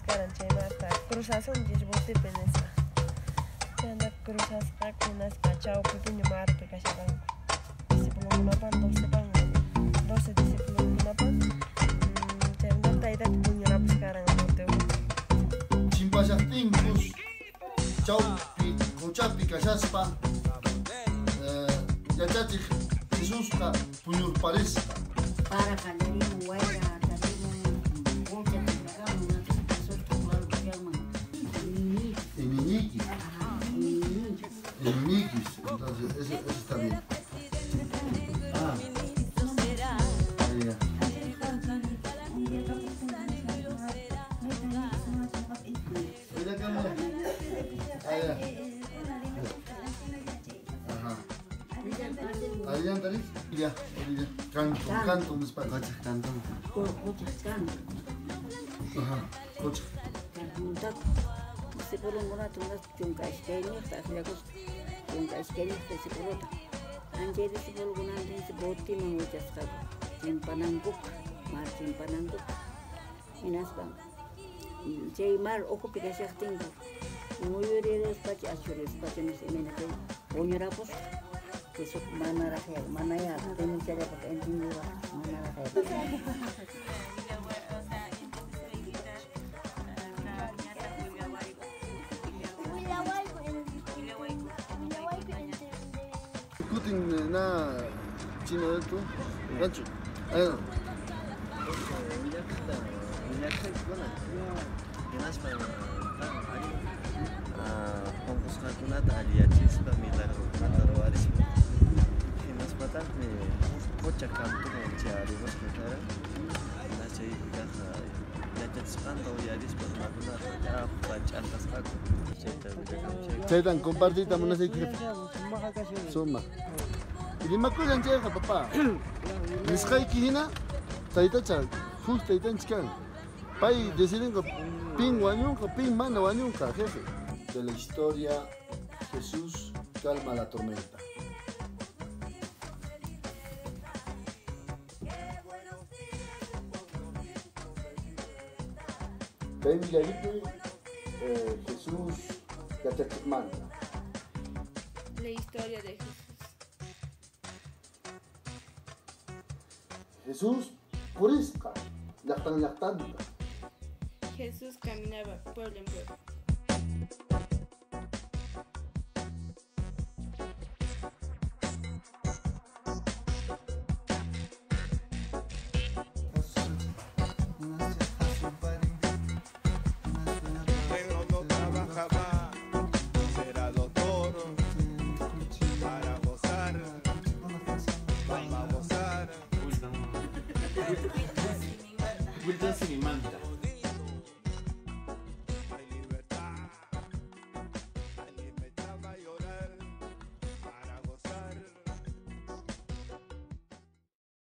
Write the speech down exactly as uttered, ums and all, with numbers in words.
karan chaymanta cruzasunchis botepi nisqa. Chayna cruzasqa hinasqa chawpi puñu marpi kasharqanku. Discípulokunapan docepan doce discípulokunapan chayna taytapi puñurapis karan botepi. Chimpashaptinkus chawpi quchapi kashaspa yachachiq Jesusqa puñurparisqa. Para Calderino, Guayra, Calderino, Ponce, Teclacano, nosotros claro que llaman Iniñiquis. Iniñiquis. Entonces, eso, eso está bien. Ah. Ahí ya. Mira cámara. Ahí ya. Ajá. Ahí ya, Taris. Ya, ahí ya. Canto, canto, un espacio. Canto. Cocha, canto. Ajá, cocha. Canto. Se por un rato unas chuncaisqueñas, tafiacos, chuncaisqueñas que se porota. Antes de se por un rato se bote muchas cosas. Chimpananguc, mar chimpananguc. Inasban. Cheymar ojo pica se extingo. Muy bien espacio, azul espacio no se mena que oñorapos. Que eso manara que manaya tenemos que hacer para entender manara que. Kutin na chino de tu rancho. Ahí no. Konkursqakunata alliyachispa milagrukunata ruwarispa hinaspatatmi qucha cantoman chay arribasqa karan hina chaypi kaqa yachachisqanta uyarispa runakunaqa ñawpa ch'antasqaku chayta willakamuchayku. Chaytan compartita munasayki jefe. Suma. Rimakullan chayqa papá. Nisqayki hina taytacha huk taytanchik kan. Pay decidinqa pin wañunqa pin mana wañunqa jefe. De la historia, Jesús calma la tormenta. Ven Miguelito, eh, Jesús Yachachimanta. La historia de Jesús. Jesús purisca, llactan llactanta. Jesús caminaba pueblo en pueblo. Wilton Sinimanta.